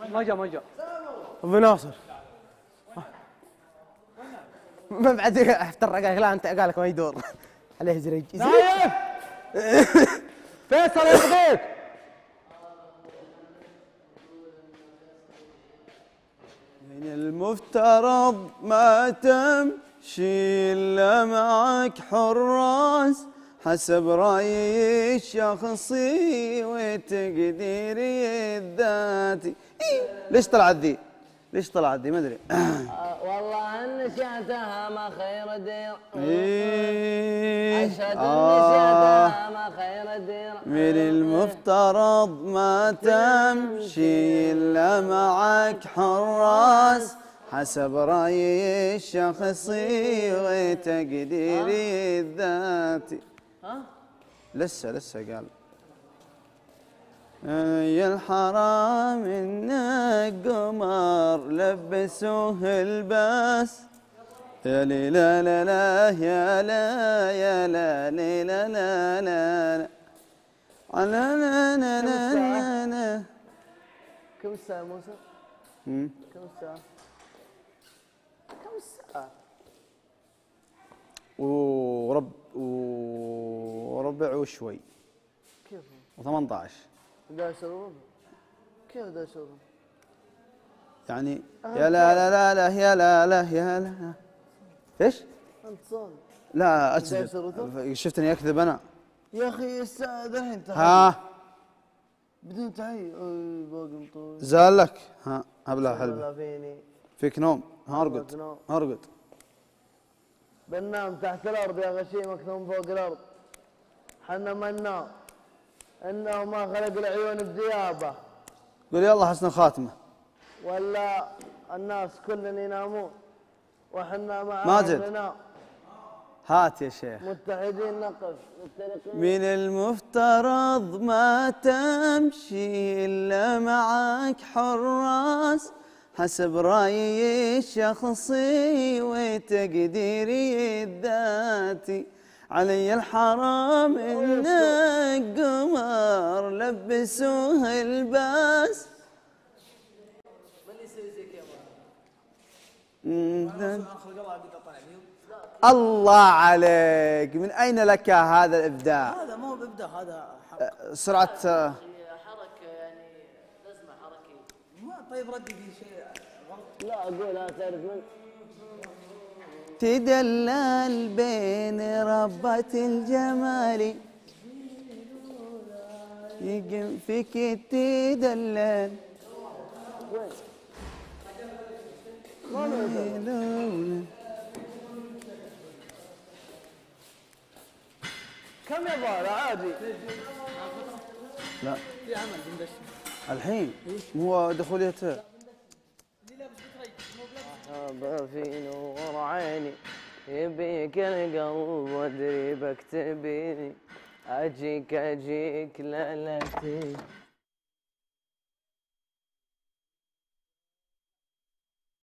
ما جاء ما جاء. ابو ناصر ما بعد افترق لا انت قال لك ما يدور عليه زريج. نايف فيصل يبغيك. من المفترض ما تمشي الا معك حراس حسب رايي الشخصي وتقديري الذاتي. ليش طلعت ذي؟ ليش طلعت ذي؟ ما ادري. والله ان نشاتها ما خير دير. اشهد نشاتها ما خير دير. من المفترض ما تمشي الا معك حراس حسب رايي الشخصي وتقديري الذاتي. لسه قال يا الحرام انك قمر لبسوه الباس يا لي لا لا لا يا لا يا لا لي لا لا لا لا لا لا لا لا. كم الساعة موسى؟ كم الساعة؟ كم الساعة؟ وربع وشوي. كيف؟ و18. 11 وربع. كيف 11 وربع؟ يعني يا لا لا لا لا يا لا لا يا لا. ايش؟ انت صادق. لا اكذب. شفتني اكذب انا؟ يا اخي الساعة الحين تحيي. ها بدون تحيي. باقي مطول. زالك؟ ها هبلها حلبة. والله فيني. فيك نوم؟ ارقد ارقد. بننام تحت الارض يا غشيمك ثم فوق الارض. حنا ما ننام. انه ما خلق العيون بديابه. قول يلا حسن الخاتمه. ولا الناس كلهم ينامون وحنا معاهم ماجد ننام. هات يا شيخ. متحدين نقف متفقين. من المفترض ما تمشي الا معك حراس حسب رايي الشخصي وتقديري الذاتي. علي الحرام انك قمر لبسوه الباس. الله عليك، من اين لك هذا الابداع؟ هذا مو بابداع، هذا سرعه حركه يعني لازمه حركيه. طيب رددي شيء غلط. لا اقولها تعرف من تدلل بين ربة الجمال يقم فيك تدلل. وين؟ كم يبغى عادي؟ لا في عمل بندش الحين هو دخوليته. في نور عيني يبيك القلب وادري بكتبيني اجيك ليلتي